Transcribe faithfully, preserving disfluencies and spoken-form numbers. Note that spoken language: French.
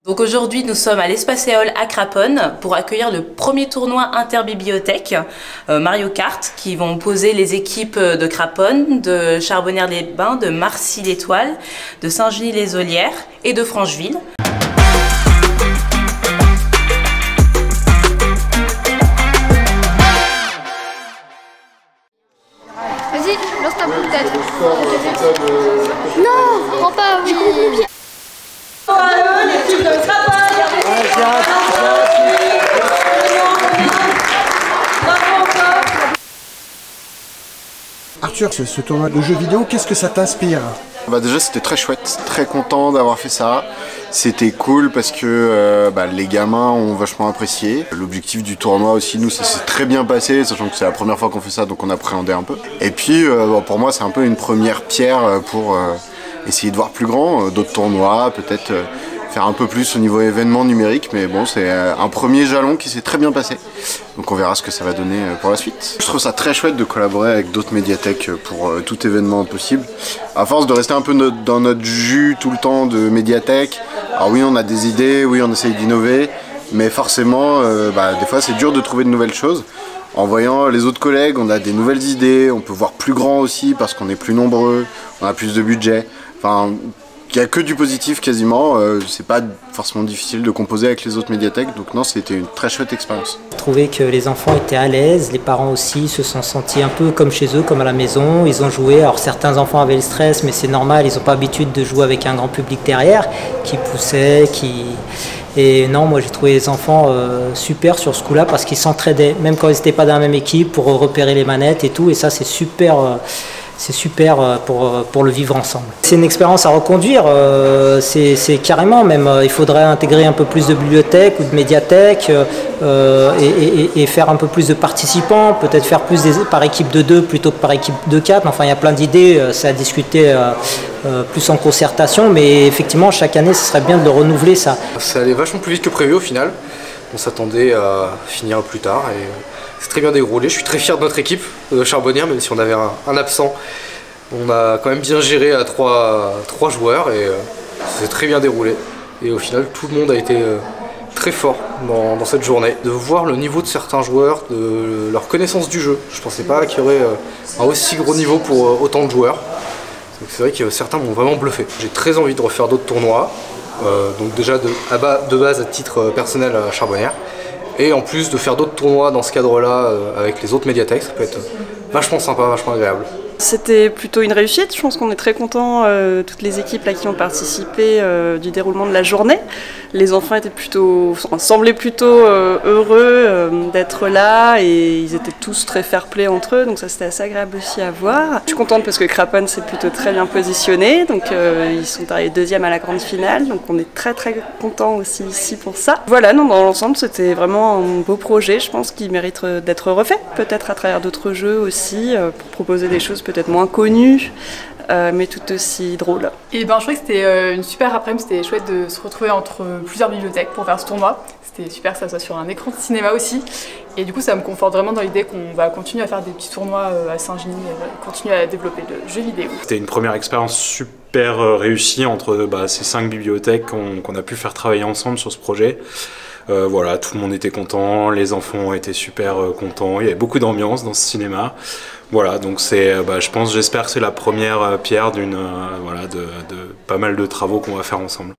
Donc aujourd'hui, nous sommes à l'Espacéole à Craponne pour accueillir le premier tournoi interbibliothèque euh, Mario Kart qui vont poser les équipes de Craponne, de Charbonnières-les-Bains, de Marcy-l'Étoile, de Saint-Genis-les-Olières et de Francheville. Vas-y, lance ta boule peut-être. Non, prends pas, oui. Arthur, ce, ce tournoi de jeux vidéo, qu'est-ce que ça t'inspire? Bah déjà c'était très chouette, très content d'avoir fait ça. C'était cool parce que euh, bah, les gamins ont vachement apprécié. L'objectif du tournoi aussi, nous, ça s'est très bien passé, sachant que c'est la première fois qu'on fait ça, donc on appréhendait un peu. Et puis euh, bon, pour moi c'est un peu une première pierre pour euh, essayer de voir plus grand, euh, d'autres tournois, peut-être euh, faire un peu plus au niveau événement numérique, mais bon, c'est un premier jalon qui s'est très bien passé. Donc on verra ce que ça va donner pour la suite. Je trouve ça très chouette de collaborer avec d'autres médiathèques pour tout événement possible. À force de rester un peu dans notre jus tout le temps de médiathèque, alors oui on a des idées, oui on essaye d'innover, mais forcément euh, bah, des fois c'est dur de trouver de nouvelles choses. En voyant les autres collègues, on a des nouvelles idées, on peut voir plus grand aussi parce qu'on est plus nombreux, on a plus de budget. Enfin, il n'y a que du positif quasiment, euh, c'est pas forcément difficile de composer avec les autres médiathèques, donc non, c'était une très chouette expérience. J'ai trouvé que les enfants étaient à l'aise, les parents aussi se sont sentis un peu comme chez eux, comme à la maison, ils ont joué, alors certains enfants avaient le stress, mais c'est normal, ils n'ont pas l'habitude de jouer avec un grand public derrière, qui poussait, qui... Et non, moi j'ai trouvé les enfants euh, super sur ce coup-là, parce qu'ils s'entraidaient, même quand ils n'étaient pas dans la même équipe, pour repérer les manettes et tout, et ça c'est super... Euh, C'est super pour, pour le vivre ensemble. C'est une expérience à reconduire, c'est carrément même, il faudrait intégrer un peu plus de bibliothèques ou de médiathèques euh, et, et, et faire un peu plus de participants, peut-être faire plus des, par équipe de deux plutôt que par équipe de quatre. Enfin, il y a plein d'idées, c'est à discuter euh, plus en concertation, mais effectivement, chaque année, ce serait bien de le renouveler ça. Ça allait vachement plus vite que prévu au final. On s'attendait à finir plus tard et c'est très bien déroulé. Je suis très fier de notre équipe de Charbonnières, même si on avait un, un absent. On a quand même bien géré à trois, trois joueurs et euh, c'est très bien déroulé. Et au final, tout le monde a été euh, très fort dans, dans cette journée. De voir le niveau de certains joueurs, de leur connaissance du jeu. Je ne pensais pas qu'il y aurait euh, un aussi gros niveau pour euh, autant de joueurs. C'est vrai que certains m'ont vraiment bluffé. J'ai très envie de refaire d'autres tournois. Euh, donc déjà de, à bas, de base à titre personnel à Charbonnières. Et en plus de faire d'autres tournois dans ce cadre-là euh, avec les autres médiathèques, ça peut être vachement sympa, vachement agréable. C'était plutôt une réussite, je pense qu'on est très contents, euh, toutes les équipes là, qui ont participé euh, du déroulement de la journée. Les enfants étaient plutôt, semblaient plutôt euh, heureux euh, d'être là et ils étaient tous très fair-play entre eux, donc ça c'était assez agréable aussi à voir. Je suis contente parce que Craponne s'est plutôt très bien positionné, donc euh, ils sont arrivés deuxième à la grande finale, donc on est très très contents aussi ici pour ça. Voilà, non, dans l'ensemble c'était vraiment un beau projet, je pense qu'il mérite d'être refait, peut-être à travers d'autres jeux aussi, euh, pour proposer des choses peut-être moins connues, euh, mais tout aussi drôles. Et ben, je trouvais que c'était euh, une super après-midi, c'était chouette de se retrouver entre plusieurs bibliothèques pour faire ce tournoi. C'était super que ça soit sur un écran de cinéma aussi. Et du coup, ça me conforte vraiment dans l'idée qu'on va continuer à faire des petits tournois à Saint-Genis, et continuer à développer le jeu vidéo. C'était une première expérience super réussie entre bah, ces cinq bibliothèques qu'on qu'on a pu faire travailler ensemble sur ce projet. Euh, voilà, tout le monde était content, les enfants étaient super euh, contents, il y avait beaucoup d'ambiance dans ce cinéma. Voilà, donc c'est, bah, je pense, j'espère que c'est la première pierre d'une, euh, voilà, de, de pas mal de travaux qu'on va faire ensemble.